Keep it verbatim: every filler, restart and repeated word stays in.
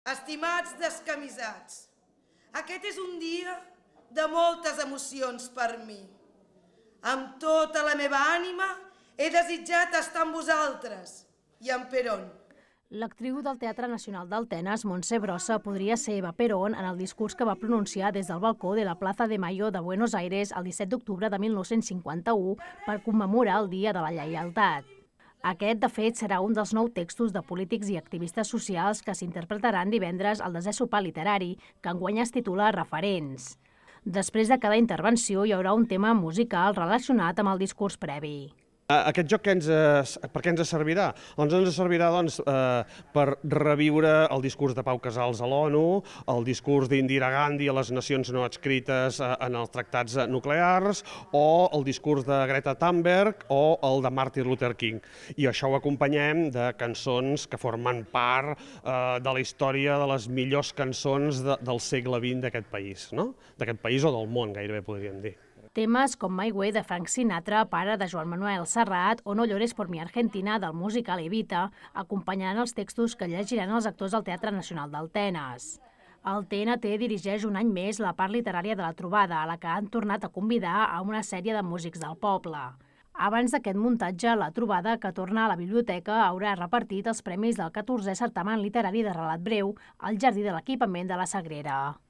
Estimats descamisats, aquest és un dia de moltes emocions per mi. Amb tota la meva ànima he desitjat estar amb vosaltres i amb Perón. L'actriu del Teatre Nacional d'Atenes, Montse Brossa, podria ser Eva Perón en el discurs que va pronunciar des del balcó de la Plaza de Mayo de Buenos Aires el disset d'octubre de mil nou-cents cinquanta-u per commemorar el Dia de la Lleialtat. Aquest, de fet, serà un dels nou textos de polítics i activistes socials que s'interpretaran divendres al desè sopar literari, que enguany es titula Referents. Després de cada intervenció hi haurà un tema musical relacionat amb el discurs previ. Aquest joc per què ens servirà? Doncs ens servirà per reviure el discurs de Pau Casals a l'ONU, el discurs d'Indira Gandhi a les nacions no adscrites en els tractats nuclears, o el discurs de Greta Thunberg o el de Martin Luther King. I això ho acompanyem de cançons que formen part de la història de les millors cançons del segle vint d'aquest país, d'aquest país o del món, gairebé podríem dir. Temes com My Way de Frank Sinatra, pare de Joan Manuel Serrat, o No llores por mi Argentina del musical Evita, acompanyaran els textos que llegiran els actors del Teatre Nacional d'Atenes. El T N T dirigeix un any més la part literària de la trobada, a la que han tornat a convidar a una sèrie de músics del poble. Abans d'aquest muntatge, la trobada, que torna a la biblioteca, haurà repartit els premis del catorzè certamen literari de relat breu al Jardí de l'Equipament de la Sagrera.